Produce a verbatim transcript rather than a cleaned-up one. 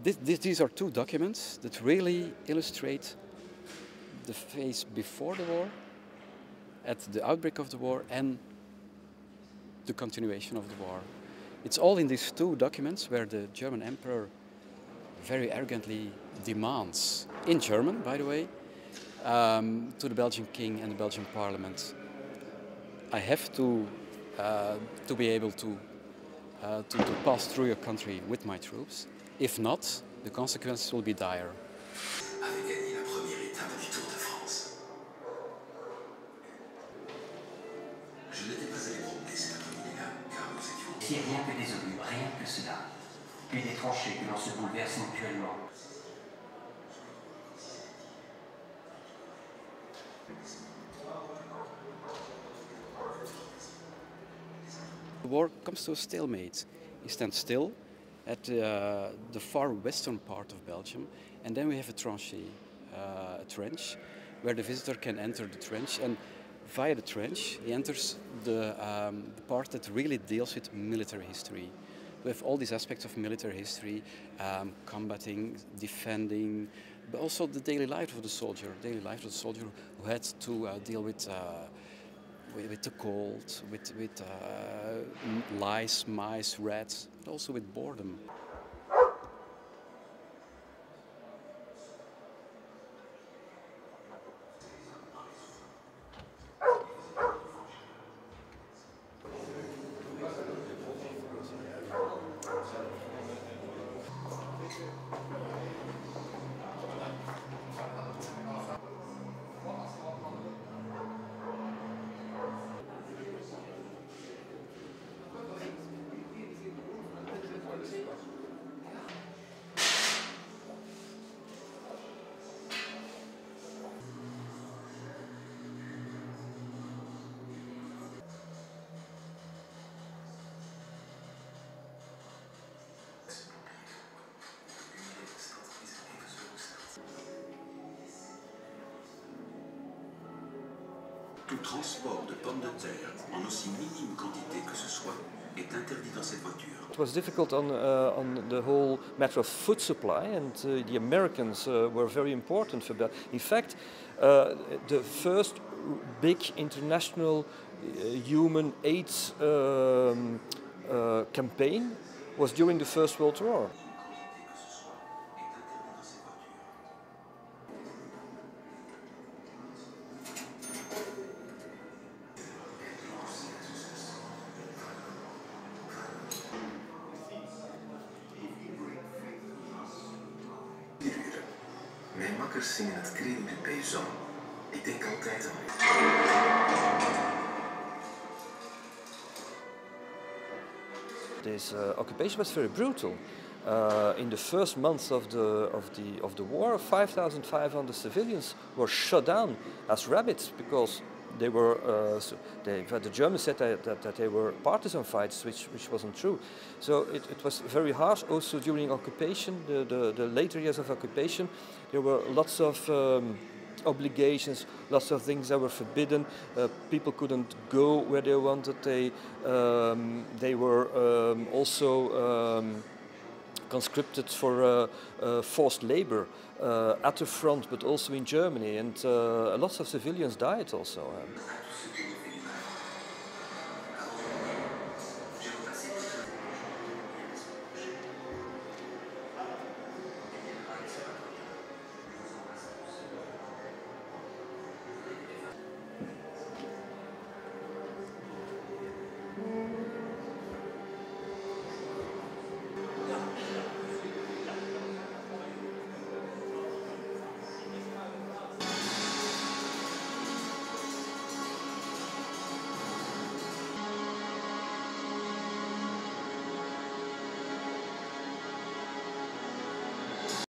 this, this, these are two documents that really illustrate the phase before the war, at the outbreak of the war, and the continuation of the war. It's all in these two documents where the German emperor very arrogantly demands, in German by the way, um, to the Belgian king and the Belgian parliament, I have to, uh, to be able to, uh, to, to pass through your country with my troops. If not, the consequences will be dire. Ici, rien que des obus, rien que cela. Puis des tranchées que l'on se bouleverse mutuellement. The war comes to a stalemate. You stand still at uh, the far western part of Belgium, and then we have a tranchée, uh, a trench, where the visitor can enter the trench, and via the trench he enters the, um, the part that really deals with military history. We have all these aspects of military history, um, combating, defending, but also the daily life of the soldier, daily life of the soldier who had to uh, deal with, uh, with, with the cold, with, with uh, lice, mice, rats, but also with boredom. Tout transport de pommes de terre, en aussi minime quantité que ce soit, est interdit dans cette voiture. It was difficult on, uh, on the whole matter of food supply, and uh, the Americans uh, were very important for that. In fact, uh, the first big international uh, human aid um, uh, campaign was during the First World War. Mijn makkers zingen het credo du paysan. Ik denk altijd aan. This uh, occupation was very brutal. Uh, in the first months of the of the of the war, five thousand five hundred civilians were shot down as rabbits because they were. Uh, so they, the Germans said that, that, that they were partisan fights, which which wasn't true. So it, it was very harsh. Also during occupation, the, the the later years of occupation, there were lots of. Um, obligations, lots of things that were forbidden. Uh, people couldn't go where they wanted. They um, they were um, also um, conscripted for uh, uh, forced labor uh, at the front, but also in Germany, and uh, lots of civilians died also. Um.